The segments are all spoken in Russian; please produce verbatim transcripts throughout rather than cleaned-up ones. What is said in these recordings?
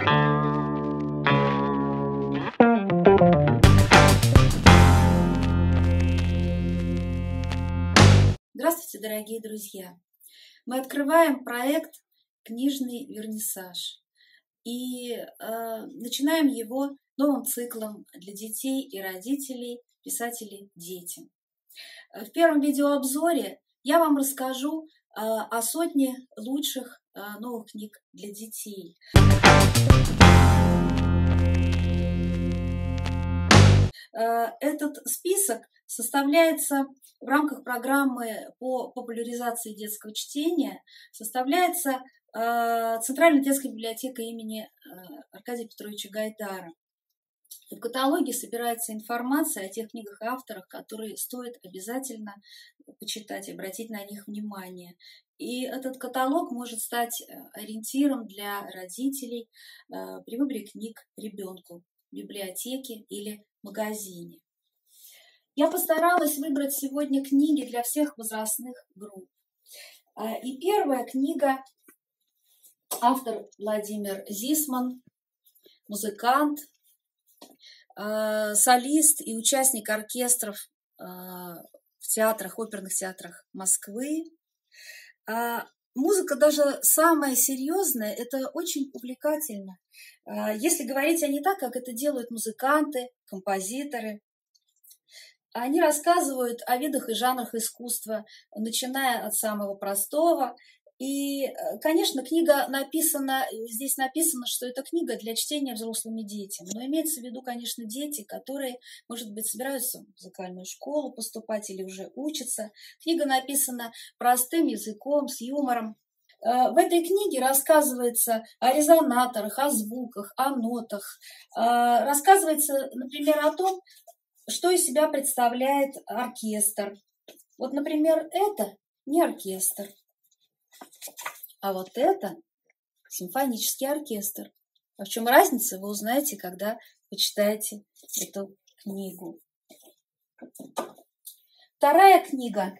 Здравствуйте, дорогие друзья! Мы открываем проект «Книжный вернисаж» и э, начинаем его новым циклом для детей и родителей, писателей детям. В первом видеообзоре я вам расскажу э, о сотне лучших э, новых книг для детей. Этот список составляется в рамках программы по популяризации детского чтения, составляется Центральной детской библиотекой имени Аркадия Петровича Гайдара. В каталоге собирается информация о тех книгах и авторах, которые стоит обязательно почитать и обратить на них внимание. И этот каталог может стать ориентиром для родителей при выборе книг ребенку в библиотеке или магазине. Я постаралась выбрать сегодня книги для всех возрастных групп. И первая книга, автор Владимир Зисман, музыкант, солист и участник оркестров в театрах, оперных театрах Москвы. Музыка даже самая серьезная, это очень увлекательно. Если говорить о ней так, как это делают музыканты, композиторы, они рассказывают о видах и жанрах искусства, начиная от самого простого. И, конечно, книга написана, здесь написано, что это книга для чтения взрослыми детям. Но имеется в виду, конечно, дети, которые, может быть, собираются в музыкальную школу поступать или уже учатся. Книга написана простым языком, с юмором. В этой книге рассказывается о резонаторах, о звуках, о нотах. Рассказывается, например, о том, что из себя представляет оркестр. Вот, например, это не оркестр. А вот это симфонический оркестр. А в чем разница, вы узнаете, когда почитаете эту книгу. Вторая книга,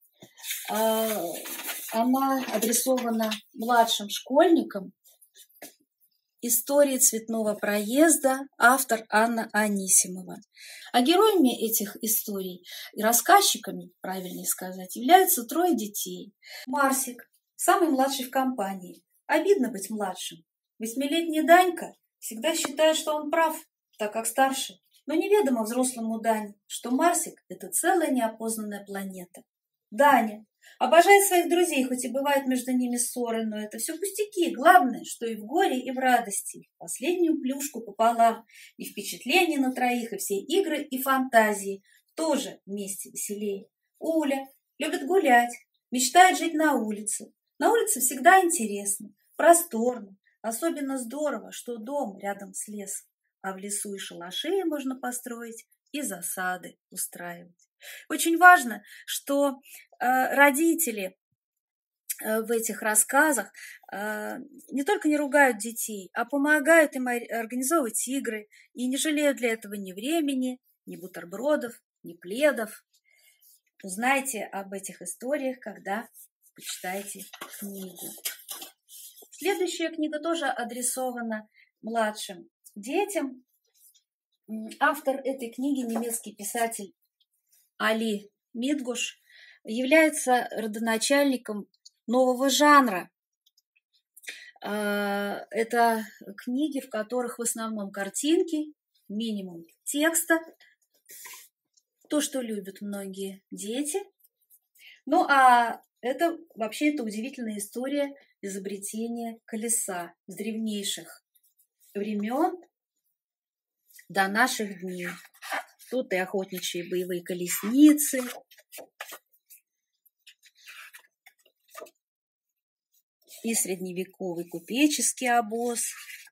она адресована младшим школьникам. «Истории цветного проезда», автор Анна Анисимова. А героями этих историй и рассказчиками, правильнее сказать, являются трое детей. Марсик, самый младший в компании. Обидно быть младшим. Восьмилетний Данька всегда считает, что он прав, так как старше. Но неведомо взрослому Дане, что Марсик – это целая неопознанная планета. Даня обожает своих друзей, хоть и бывают между ними ссоры, но это все пустяки. Главное, что и в горе, и в радости. Последнюю плюшку пополам, и впечатления на троих, и все игры, и фантазии тоже вместе веселее. Уля любит гулять, мечтает жить на улице. На улице всегда интересно, просторно, особенно здорово, что дом рядом с лесом, а в лесу и шалаши можно построить, и засады устраивать. Очень важно, что э, родители э, в этих рассказах э, не только не ругают детей, а помогают им организовывать игры и не жалеют для этого ни времени, ни бутербродов, ни пледов. Узнайте об этих историях, когда почитаете книгу. Следующая книга тоже адресована младшим детям. Автор этой книги, немецкий писатель Али Мидгуш, является родоначальником нового жанра. Это книги, в которых в основном картинки, минимум текста, то, что любят многие дети. Ну, а это вообще это удивительная история изобретения колеса с древнейших времен до наших дней. Тут и охотничьи боевые колесницы, и средневековый купеческий обоз,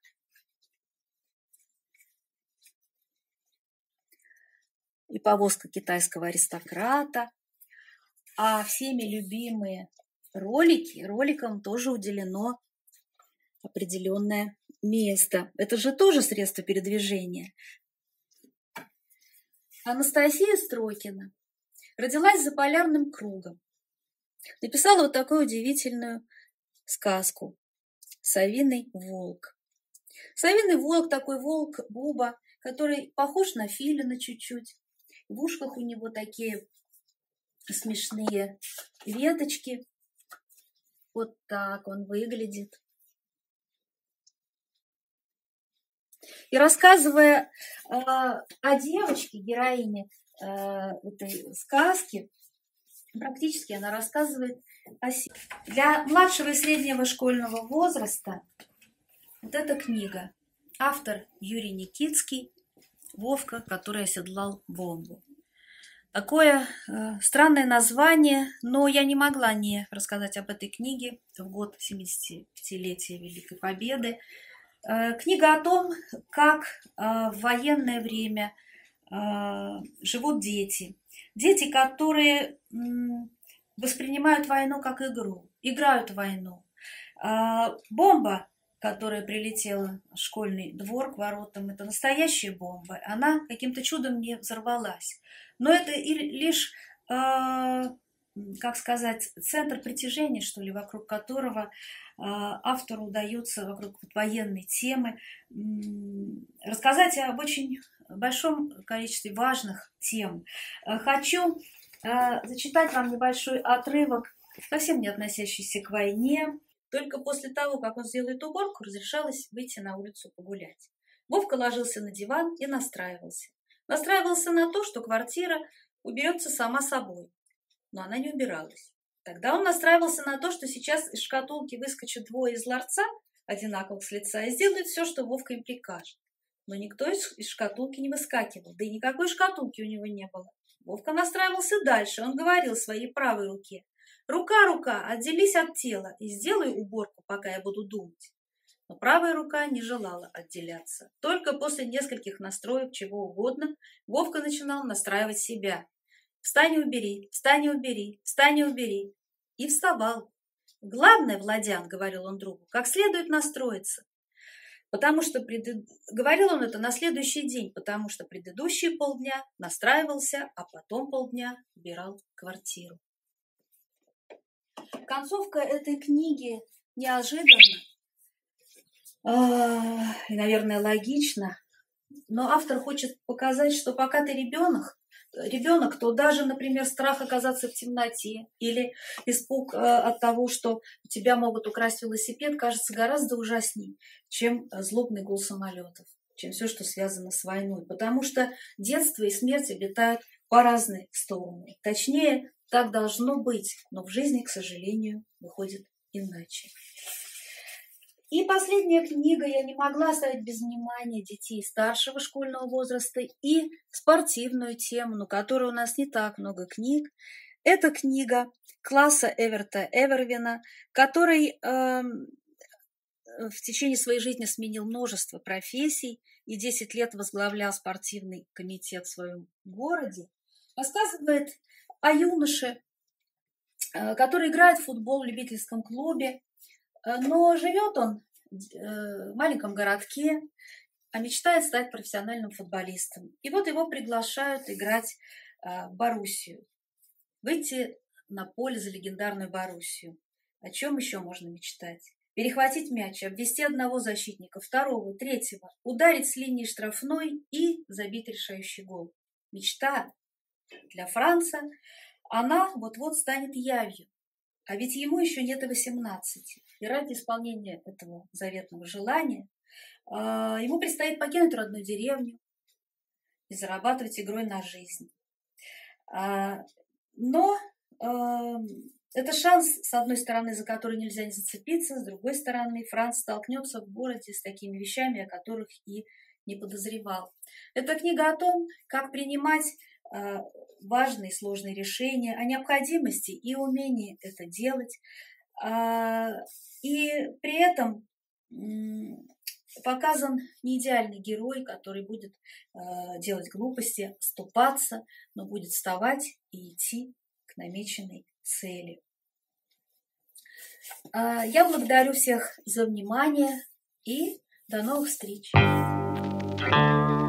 и повозка китайского аристократа, а всеми любимые ролики, роликам тоже уделено определенное место. Это же тоже средство передвижения. Анастасия Строкина родилась за полярным кругом. Написала вот такую удивительную сказку «Совиный волк». Совиный волк, такой волк Буба, который похож на филина чуть-чуть. В ушках у него такие смешные веточки. Вот так он выглядит. И рассказывая э, о девочке, героине э, этой сказки, практически она рассказывает о себе. Для младшего и среднего школьного возраста вот эта книга. Автор Юрий Никитский, «Вовка, который оседлал бомбу». Такое э, странное название, но я не могла не рассказать об этой книге в год семидесятипятилетия Великой Победы. Э, книга о том, как э, в военное время э, живут дети. Дети, которые м, воспринимают войну как игру, играют в войну. Э, бомба, которая прилетела в школьный двор к воротам, это настоящая бомба. Она каким-то чудом не взорвалась. Но это и лишь, э, как сказать, центр притяжения, что ли, вокруг которого э, автору удается, вокруг военной темы, э, рассказать об очень большом количестве важных тем. Э, хочу э, зачитать вам небольшой отрывок, совсем не относящийся к войне. Только после того, как он сделает уборку, разрешалось выйти на улицу погулять. Вовка ложился на диван и настраивался. Настраивался на то, что квартира уберется сама собой. Но она не убиралась. Тогда он настраивался на то, что сейчас из шкатулки выскочат двое из ларца, одинаковых с лица, и сделают все, что Вовка им прикажет. Но никто из, из шкатулки не выскакивал, да и никакой шкатулки у него не было. Вовка настраивался дальше. Он говорил своей правой руке: «Рука, рука, отделись от тела и сделай уборку, пока я буду думать». Но правая рука не желала отделяться. Только после нескольких настроек чего угодно Вовка начинал настраивать себя. «Встань и убери, встань и убери, встань и убери». И вставал. «Главное, Владян, — говорил он другу, — как следует настроиться». Потому что пред... говорил он это на следующий день, потому что предыдущие полдня настраивался, а потом полдня убирал квартиру. Концовка этой книги неожиданна и, наверное, логична, но автор хочет показать, что пока ты ребенок, ребенок, то даже, например, страх оказаться в темноте или испуг от того, что у тебя могут украсть велосипед, кажется гораздо ужаснее, чем злобный гул самолетов, чем все, что связано с войной, потому что детство и смерть летают по разные стороны. Точнее, так должно быть, но в жизни, к сожалению, выходит иначе. И последняя книга, я не могла оставить без внимания детей старшего школьного возраста и спортивную тему, на которой у нас не так много книг. Это книга класса Эверта Эвервина, который э, в течение своей жизни сменил множество профессий и десять лет возглавлял спортивный комитет в своем городе. Рассказывает о юноше, который играет в футбол в любительском клубе, но живет он в маленьком городке, а мечтает стать профессиональным футболистом. И вот его приглашают играть в Боруссию, выйти на поле за легендарную Боруссию. О чем еще можно мечтать? Перехватить мяч, обвести одного защитника, второго, третьего, ударить с линии штрафной и забить решающий гол. Мечта для Франца, она вот-вот станет явью. А ведь ему еще нет и восемнадцати. И ради исполнения этого заветного желания э, ему предстоит покинуть родную деревню и зарабатывать игрой на жизнь. А, но э, это шанс, с одной стороны, за который нельзя не зацепиться, с другой стороны, Франц столкнется в городе с такими вещами, о которых и не подозревал. Это книга о том, как принимать э, важные сложные решения, о необходимости и умении это делать. Э, и при этом э, показан не идеальный герой, который будет э, делать глупости, оступаться, но будет вставать и идти к намеченной цели. Э, я благодарю всех за внимание и до новых встреч. Thank you.